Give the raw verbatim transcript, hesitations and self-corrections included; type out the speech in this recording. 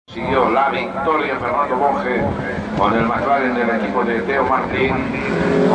Siguió la victoria Fernando Monge con el McLaren del equipo de Teo Martín.